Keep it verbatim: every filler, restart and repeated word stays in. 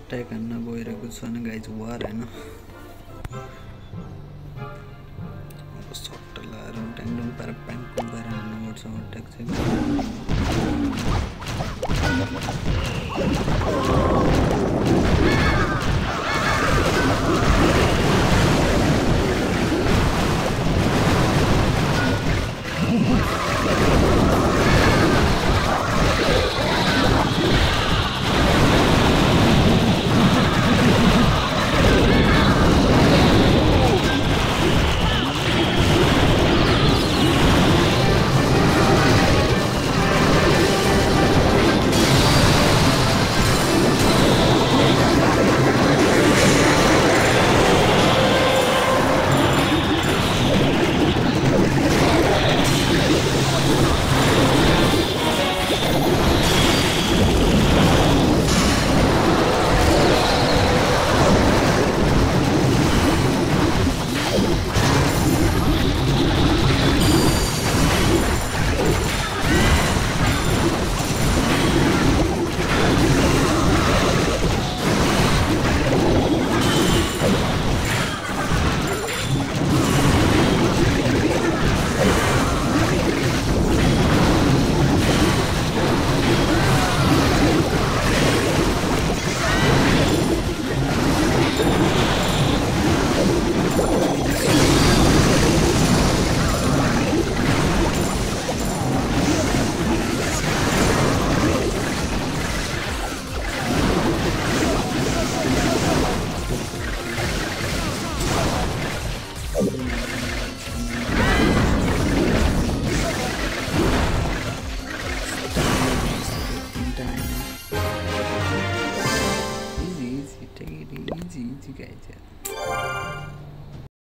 Attack हान्न गइरहेको छु अनि गाइज वार हैन अब सट्ट लाएर ट्याङ ट्याङ पारेर प्याङ प्याङ पारेर हान्नुपर्छ अट्याक चाहिँ easy, easy, take it easy, easy guys. Yeah.